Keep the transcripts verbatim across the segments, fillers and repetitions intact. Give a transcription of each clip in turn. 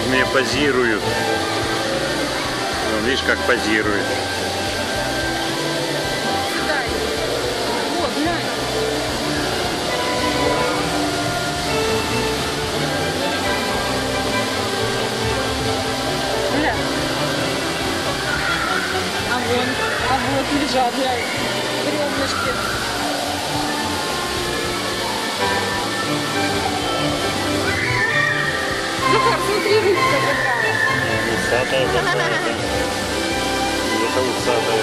мне позируют. Вон, видишь, как позирует. Вот, глянь. Гля. А вон, а вот лежат, глянь, бревнышки. Захар, смотри, рыбка какая. Усатая какая-то. Это усатая.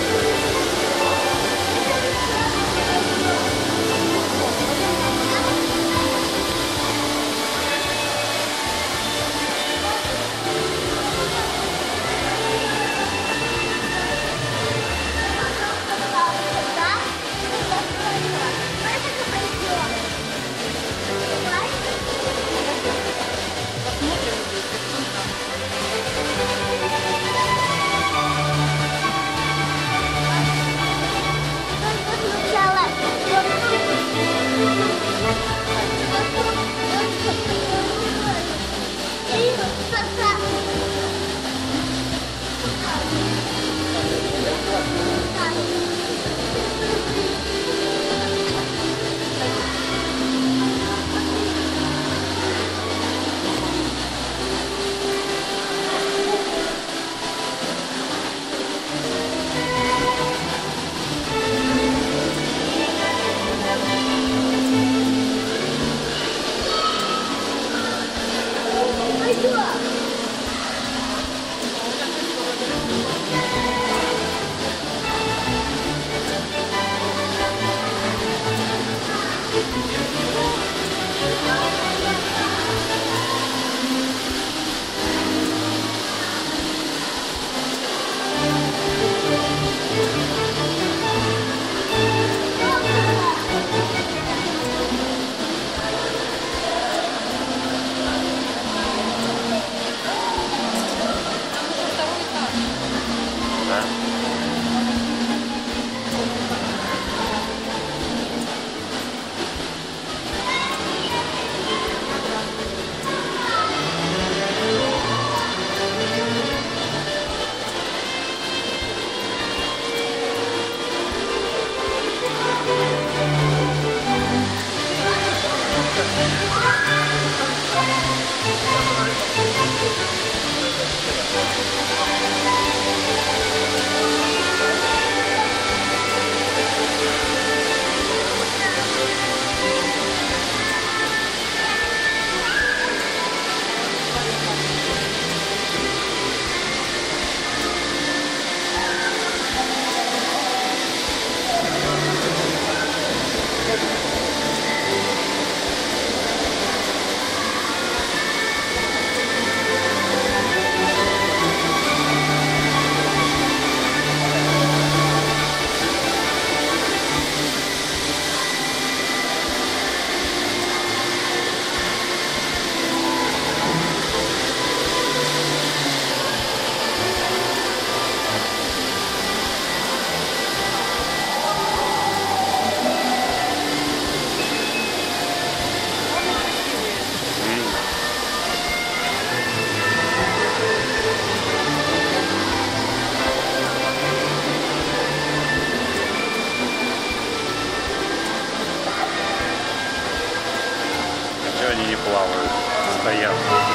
Они не плавают, стоят.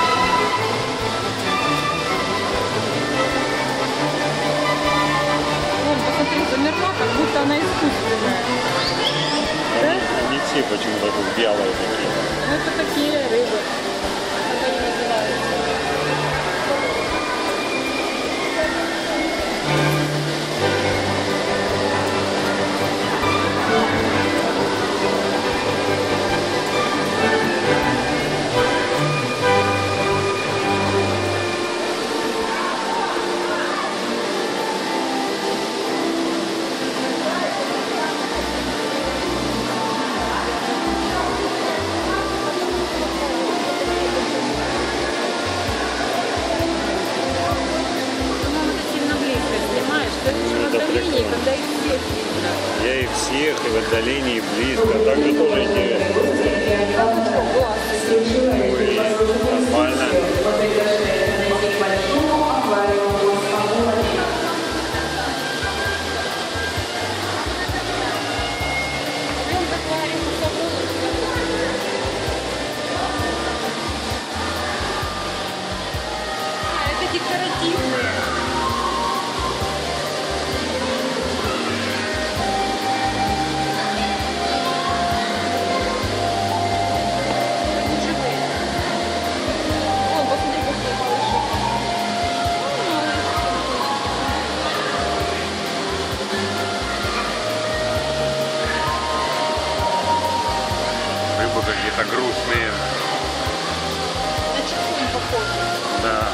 Вон, посмотри, замерла, как будто она искусственная. Да? Они все почему-то тут белые такие. Ну, это такие рыбы. Как они называются? Когда их всех видно. Я их всех и в отдалении, и близко. Так же тоже интересно. Ой, Ой, нормально. оперативные. Они живые. О, посмотри, какие малыши. Ой, малыши. Рыбы какие-то грустные. На чехлы похожи. Да.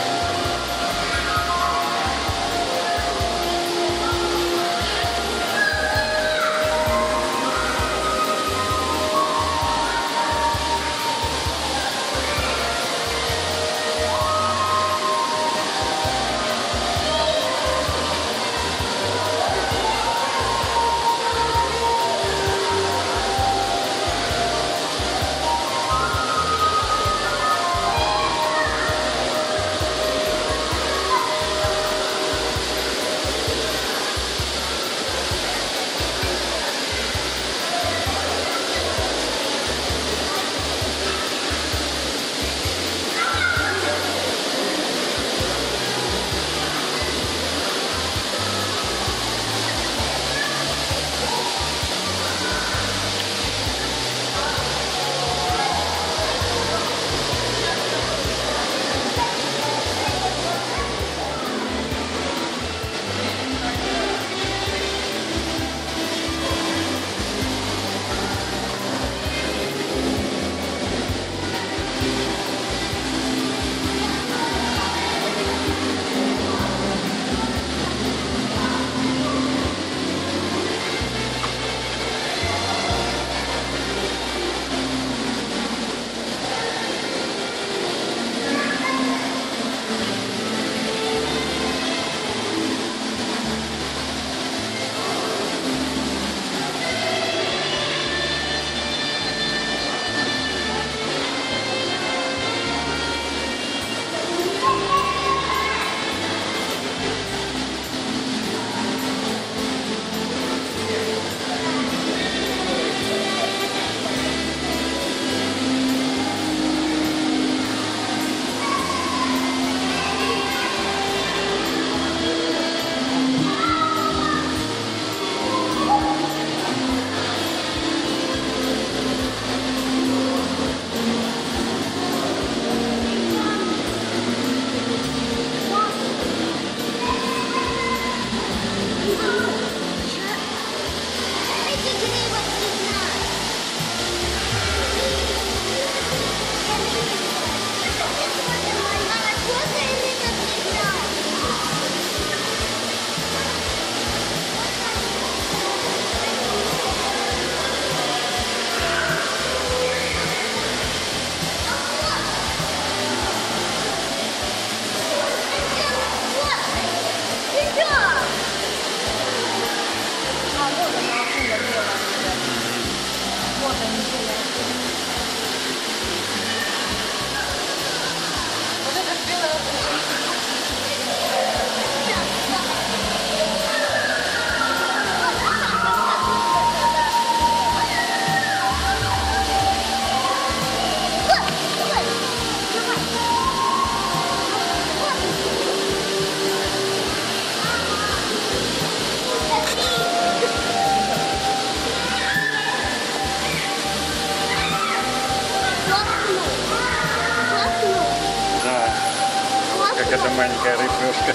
Как эта маленькая рыбешка.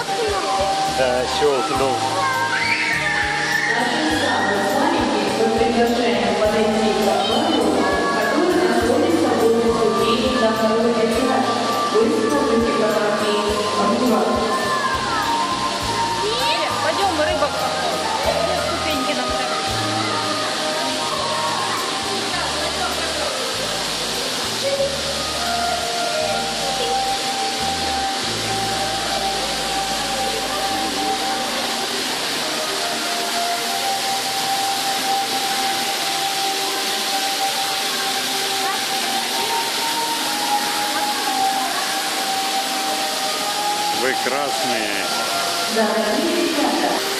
Да, щелкнул. Приглашаем подойти к аквариуму, который находится возле ступеней на второй этаж. Вы смотрите, как они обзываются. Пойдем, рыбок. Где ступеньки нам так? Вы красные. Дорогие ребята,